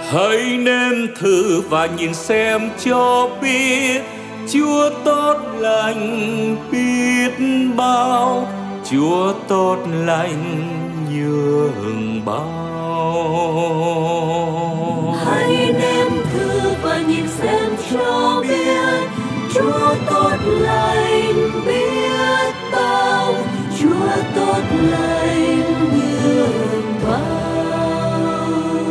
Hãy nếm thử và nhìn xem cho biết, Chúa tốt lành biết bao, Chúa tốt lành nhường bao. Hãy nếm thử và nhìn xem cho biết, Chúa tốt lành biết bao, Chúa tốt lành nhường bao.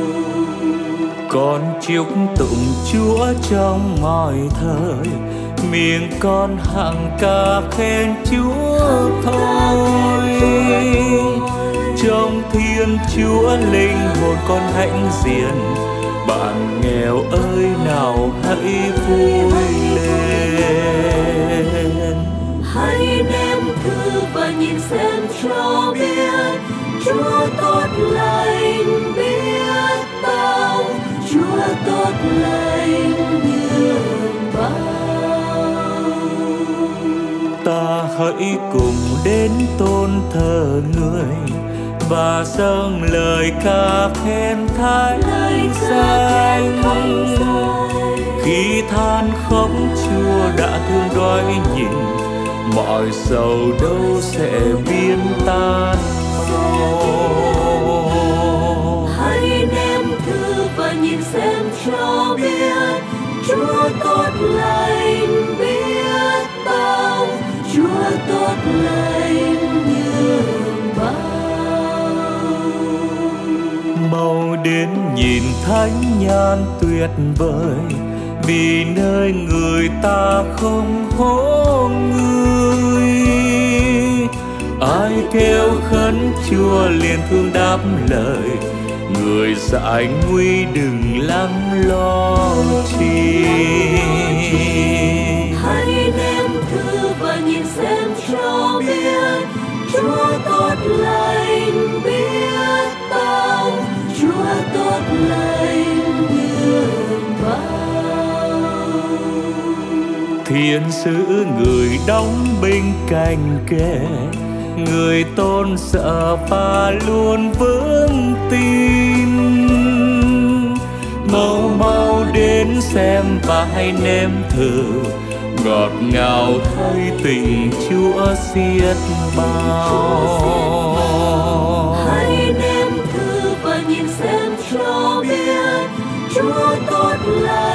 Con chúc tụng Chúa trong mọi thời, miệng con hằng ca khen Chúa thôi. Trong Thiên Chúa linh hồn con hãnh diện, bạn nghèo ơi nào hãy vui lên. Hãy nếm thử và nhìn xem cho biết, Chúa tốt lành biết bao, Chúa tốt lành nhường bao. Ta hãy cùng đến tôn thờ Người và dâng lời ca khen Thánh danh. Khi than khóc Chúa đã thương đói nhìn, mọi sầu đâu sẽ biến tan mau. Hãy nếm thử và nhìn xem cho biết, Chúa tốt lành biết bao, Chúa tốt lành nhường bao. Mau đến nhìn thánh nhan tuyệt vời, vì nơi người ta không hố người. Ai kêu khấn Chúa liền thương đáp lời, người dại nguy đừng lắng lo chi. Hãy nếm thử và nhìn xem cho biết, Chúa tốt lành biết bao, Chúa tốt lành nhường bao. Thiên sứ người đóng binh canh kề, người tôn sợ và luôn vững tin. Mau mau đến xem và hãy nếm thử, ngọt ngào thấy tình Chúa xiết bao. Hãy nếm thử và nhìn xem cho biết, Chúa tốt lành